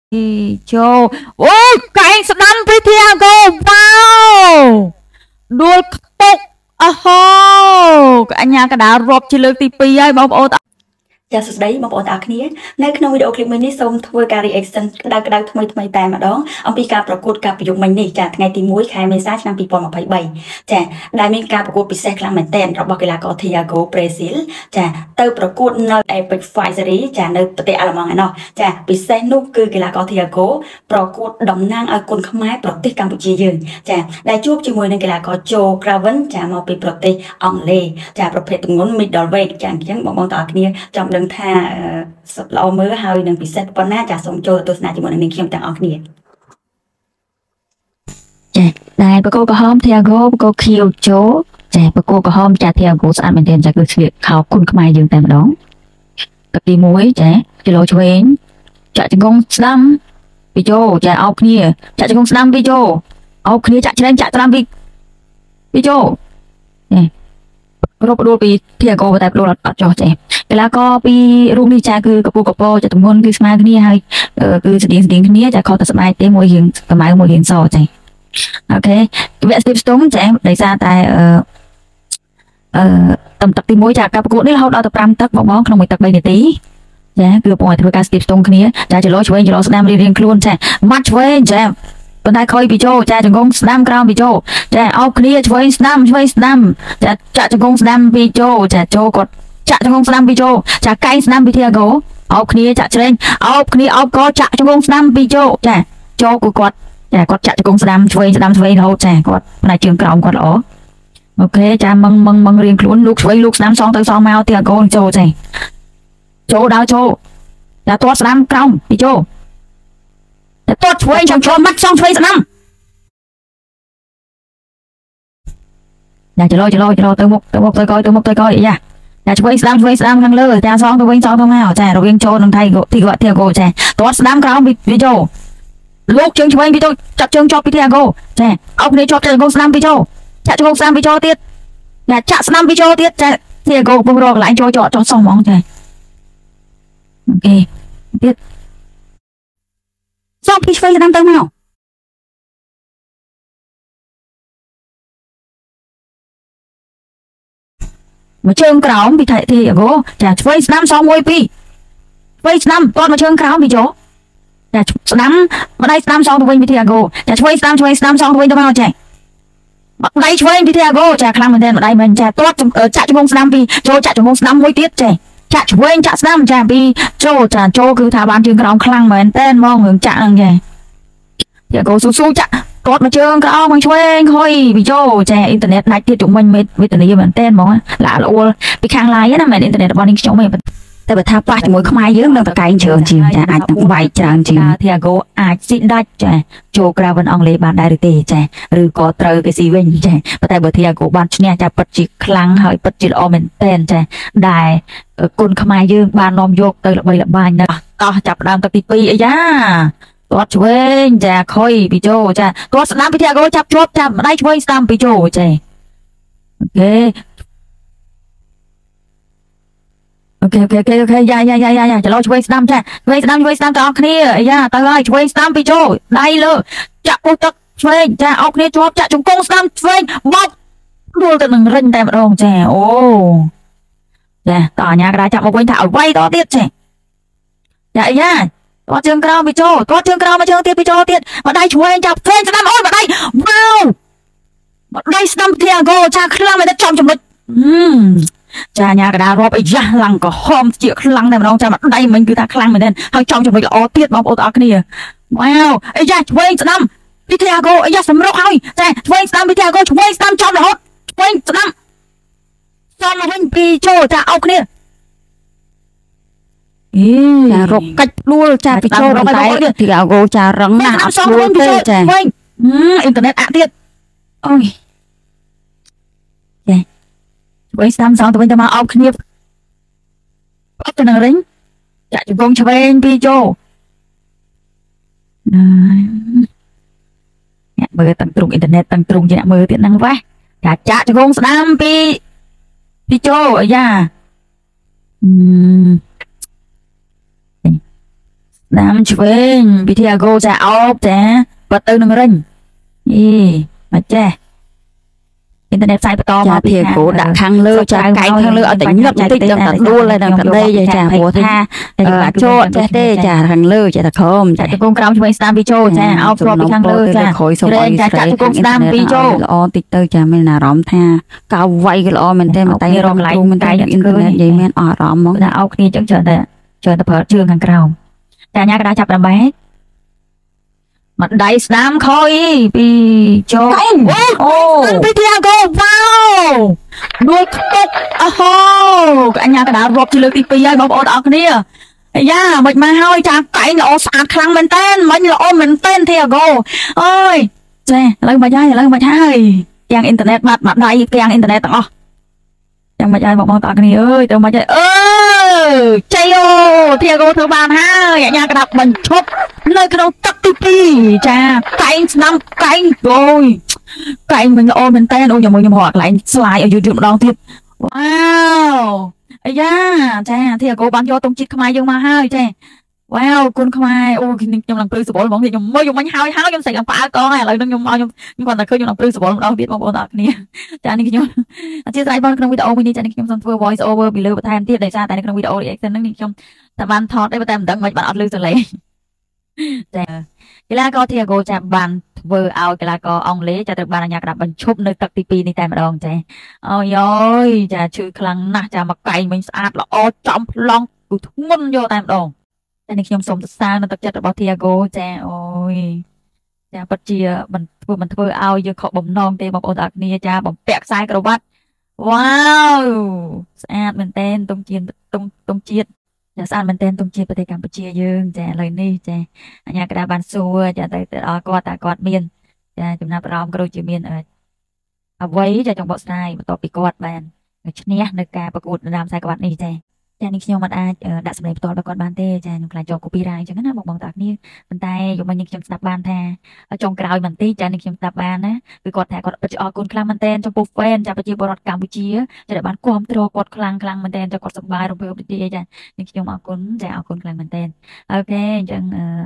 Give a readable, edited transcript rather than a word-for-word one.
Joe. Ôi, các anh sẽ đăng video go. Wow. Đuôi bốc. Ahô. Các anh nhà cả đá rộp chỉ lực tí pi ai bóng ốt. ចាសស្ដីបងប្អូនទាំងអស់គ្នានៅក្នុងវីដេអូឃ្លីបមួយនេះសូមធ្វើការ reaction ក្តៅៗថ្មីតែម្ដងអំពីការប្រកួតការប្រយុទ្ធមិញនេះចាថ្ងៃទី1ខែមេសាឆ្នាំ2023ចាដែលមានការប្រកួតពិសេសខ្លាំងមែនទែនរបស់កីឡាករ Thiago Brazil ចាទៅប្រកួតនៅ Epic Fight Series ចានៅប្រទេសអាល្លឺម៉ង់ឯណោះចាពិសេសនោះគឺកីឡាករ Thiago ប្រកួតតំណាងឲ្យគុនខ្មែរប្រទេសកម្ពុជាយើងចាដែលជួបជាមួយនឹងកីឡាករ Joe Craven ចាមកពីប្រទេសអង់គ្លេសចាប្រភេទទម្ងន់ middleweight ចាអញ្ចឹងបងប្អូនទាំងអស់គ្នាចង់ដឹងថាល្អមើលហើយនឹងពិសេសប៉ុណ្ណាចាសូមចូលទស្សនាជាមួយនឹងនាងខ្ញុំទាំងអស់គ្នាចាដែលប្រកួតក្រហម Thiago ប្រកួតខៀវជោចាប្រកួតក្រហមចា Thiago ស្អាតមែនទែនចាគឺស្លៀកខោគុនខ្មែរយើងតែម្ដងទឹកទី1ចាគីឡូឆ្វេងចាក់ជង្គង់ស្ដាំពីជោចាអោបគ្នាចាក់ជង្គង់ស្ដាំពីជោអោបគ្នាចាក់ច្រែងចាក់ស្ដាំពីជោរកដួលពី Thiago តែដួលអត់ចោះចាកីឡាករពីរូបនេះចាគឺកពូកពចាទម្ងន់គឺស្មើគ្នាហើយគឺស្តៀងគ្នាចាខុសតែស្បែកទេមួយរៀងកម្ៅមួយរៀងសចាអូខេវគ្គស្ទាបស្ទង់ចាដោយសារតែតំទឹកទី1ចាការប្រកួតនេះរហូតដល់ទៅ5ទឹកបងក្នុងមួយទឹក3នាទីចាគឺបងឲ្យធ្វើការស្ទាបស្ទង់គ្នាចាចលោឆ្វេងចលោស្ដាំរៀងខ្លួនចាម៉ាត់ឆ្វេងចាប៉ុន្តែខុយពីជោចាចង្គង់ស្ដាំក្រោមពីជោចាអោបគ្នាឆ្វេងស្ដាំចាចាក់ចង្គង់ស្ដាំពីជោចាជោគាត់ចាក់ចង្គង់ស្ដាំពីជោចាកែងស្ដាំពី Thiago អោបគ្នាចាក់ច្រែងអោបគ្នាអោបកចាក់ចង្គង់ស្ដាំពីជោចាជោគឺគាត់ចាគាត់ចាក់ចង្គង់ស្ដាំឆ្វេងរហូតចាគាត់ផ្នែកជើងក្រោមគាត់ល្អអូខេចាមឹងរៀងខ្លួនលោកឆ្វេងលោកស្ដាំសងទៅសងមក Thiago ជោចាជោដល់ជោចាទាត់ស្ដាំក្រោមពីជោទាត់ឆ្វេងចំមាត់សងឆ្វេងស្ដាំចាចលោទៅមុខទៅក្រោយយ៉ាចាឆ្វេងស្ដាំខាងលើចាសងទៅវិញសងទៅមកចារវាងជោនិងThiagoចាទាត់ស្ដាំក្រោមពីជោលោកជើងឆ្វេងពីជោចាប់ជើងជាប់ពី Thiago ចាអោបគ្នាជាប់ជើងស្ដាំពីជោចាក់ជើងស្ដាំពីជោទៀតចាចាក់ស្ដាំពីជោទៀតចា Thiago កំពុងរកកន្លែងជោចោសោះហ្មងចាអូខេទៀតសងពីឆ្វេងស្ដាំទៅមកមកជើងក្រោមពីThiagoចាឆ្វេងស្ដាំសង1 2ឆ្វេងស្ដាំគាត់មកជើងក្រោមពីជោចាស្ដាំម្ដាយស្ដាំសងទៅវិញពីThiagoចាឆ្វេងស្ដាំសងទៅវិញទៅមកចាម្ដាយឆ្វេងពី Thiagoចាខ្លាំងមែនទែនម្ដាយមិនចាទាត់ចាក់ជង្គង់ស្ដាំពីជោចាក់ជង្គង់ស្ដាំមួយទៀតចាចាក់ឆ្វេងចាក់ស្ដាំចាពីជោចាជោគឺថាបានជើងក្រោមខ្លាំងមែនតែនហ្មងរឿងចាក់ហ្នឹងចាThiagoស៊ូចាក់គាត់មកជើងក្រោមមកឆ្វេងហុយពីជោចាអ៊ីនធឺណិតដាច់ទៀតជុំវិញវេទនាមែនតែនហ្មងឡាល្អួលពីខាងឡាយណាមែនអ៊ីនធឺណិតរបស់នេះខ្ញុំទេតែបើថាប៉ះជាមួយខ្មែរយើងនឹងតកែងច្រើនជាងចាអាចនឹងវាយច្រើនជាងThiagoអាចស៊ីដាច់ចាជោក្រាវិនអង់គ្លេសបានដែរឬទេចាឬក៏ត្រូវគេស៊ីវិញចាប៉ុន្តែបើThiagoបានឈ្នះចាពិតជាខ្លាំងហើយពិតជាល្អមែនតែនចាដែលគុនខ្មែរយើងបាននាំយកទៅល្បីល្បាញណាស់តោះចាប់ដើមទឹកទី2អីយ៉ាទាត់ឆ្វេងចាខុយពីជោចាទាត់ស្ដាំពីThiagoចាប់ជាប់ចាប់ម្ដាយឆ្វេងស្ដាំពីជោចាអូខេយ៉ាចលោឆ្វេងស្ដាំចាឆ្វេងស្ដាំទាំងអស់គ្នាយ៉ាទៅហើយឆ្វេងស្ដាំពីជោដៃលើចាក់ពុះទឹកឆ្វេងចាអោបគ្នាជាប់ចាក់ជង្គង់ស្ដាំឆ្វេងបោកដួលទៅនឹងរិញតែម្ដងចាអូចាតអញ្ញាកដាចាប់មកវិញថាឲ្យវាយតទៀតចាយ៉ាគាត់ជើងក្រោមពីជោគាត់ជើងក្រោមមកជើងទៀតពីជោទៀតម្ដាយឆ្វេងចាប់ឆ្វេងស្ដាំអូយម្ដាយវ៉ាវម្ដាយស្ដាំThiagoចាខ្លាំងមែនតែចំចំណុចចាញ៉ាកដារាប់អីយ៉ាឡើងក៏ហមជាខ្លាំងតែម្ដងចាម្ដាយមិញគឺថាខ្លាំងមែនទេហើយចំចំណុចល្អទៀតបងប្អូនទាំងអស់គ្នាវ៉ាវអីយ៉ាឆ្វេងស្ដាំពីThiagoអីយ៉ាសម្រុកហើយចាឆ្វេងស្ដាំពីThiagoឆ្វេងស្ដាំចំរហូតឆ្វេងស្ដាំចំមកវិញពីជោចាអោបគ្នាចារកកាច់ដួលចាពីជោរកតែThiagoចារឹងណាស់អត់ដួលទេចាអ៊ីនធឺណិតអាក់ទៀតអូយចាឆ្វេងស្ដាំសងទៅវិញទៅមកអោបគ្នាអត់ទៅនឹងរិញចាក់ជង្គង់ឆ្វេងពីជោអ្នកមើលទាំងទ្រុងអ៊ីនធឺណិតទាំងទ្រុងជាអ្នកមើលទៀតហ្នឹងវ៉ាចាចាក់ជង្គង់ស្ដាំពីជោអាយ៉ា Nam chuyên bị thia go cha ốp cha bật từ nâng rinh ý mà cha internet sai to mà thì cổ đã khang lơ cha cánh khang lơ ở tỉnh ngập tích trong tận đua lên đằng cận đây cha bùa tha cho cha tê cha khang lơ cha thật không cha công cao cho Islam bị trôi cha áo pro bị khang lơ cha lên cha cha công Islam bị trôi lo tích tới cha mình là rõm tha cao vay cái lo mình tên mà tay rõm lại mình tay internet vậy men ở rõm món đã áo kia chẳng chờ tập hợp trường hàng cao cha nhá cái đã chập làm bé mặt đại Islam khôi bị cho ô bị thia go wow đuôi khóc anh nhà cái đã rộp chỉ lực tí pi ai bọc ở đó kia ya mình mà hơi cha cái nó sạt khăng mình tên mình là ôm mình tên thia go ơi lấy mà chơi yang internet mặt đại yang internet taoยังมาใจบอกมองตากันนี่เอ้ยเติมมาใจใจโอ้เที่ยวก็เธอบ้านฮะอย่างกระดับมันชบเลยกระโดดตักตีปีจ้าไก่น้ำไก่โอ้ยไก่มันโอ้มันเต้นโอ้ยอย่ามืออย่าหัวไหลสลายเอาอยู่จุดลองทิพย์ว้าวไอ้ย่าจ้าเที่ยวก็บางโยตรงจิตขมายยังมาให้จ้าว้าวคุณขมายโอ้ยยังหลังปลื้มสบายมองเห็นยังไม่ยังมันห้าวยังใส่กางปลาก้อนอะไรยังเอายังก่อนแต่เคยยังหลังปลื้มสบายเราเบียดมองบนตากันนี่จ้านี่คืออาชีพไรบ้างក្នុងវីដេអូមួយនេះចា៎នេះខ្ញុំសូមធ្វើ voice over ពីលើបន្ថែមទៀតដោយសារតែនៅក្នុងវីដេអូ reaction ហ្នឹងខ្ញុំតែបានថតតែមិនដឹងមិនបានអត់លឺសលេងចាកីឡាករThiagoចាបានធ្វើឲ្យកីឡាករអង់គ្លេសចាត្រូវបានអាជ្ញាកណ្ដាប់បញ្ឈប់នៅទឹកទី2នេះតែម្ដងចាអូយអើយចាឈឺខ្លាំងណាស់ចាមកកែងវិញស្អាតល្អចំប្លង់គឺធ្ងន់យកតែម្ដងតែនេះខ្ញុំសូមសរសើរនៅទឹកចិត្តរបស់Thiagoចាអូយចាពិតជាមិនធ្វើឲ្យយើងខកបំណងទេបងប្អូនទាំងអស់គ្នាចាបំពាក់ខ្សែក្រវ៉ាត់វ៉ាវស្អាតមែនតើតុងជាតិចាស្អាតមែនតើតុងជាតិប្រទេសកម្ពុជាយើងចាឥឡូវនេះចាអាញាកណ្ដាលបានសួរចាទៅដល់គាត់តើគាត់មានចាចំណាប់អារម្មណ៍ក៏ដូចជាមានអ្វីចាចង់បកស្រាយបន្ទាប់ពីគាត់បានឈ្នះនៅការប្រកួតដណ្ដើមខ្សែក្រវ៉ាត់នេះចានេះខ្ញុំមិនអាចដាក់សម្លេងផ្ទាល់របស់គាត់បានទេចាខ្ញុំខ្លាចជាប់ copyright អញ្ចឹងណាបងតាគ្នាប៉ុន្តែយប់មិញខ្ញុំស្ដាប់បានថាចុងក្រោយបន្តិចចានេះខ្ញុំស្ដាប់បានណាគឺគាត់ថាគាត់ពិតជាអរគុណខ្លាំងមែនទែនចំពោះ fan ចាប្រជាពលរដ្ឋកម្ពុជាចាដែលបានគ្រប់គ្រងគាត់ខ្លាំងមែនទែនចាគាត់សប្បាយរំភើបរីករាយចានេះខ្ញុំអរគុណចាអរគុណខ្លាំងមែនទែនអូខេអញ្ចឹង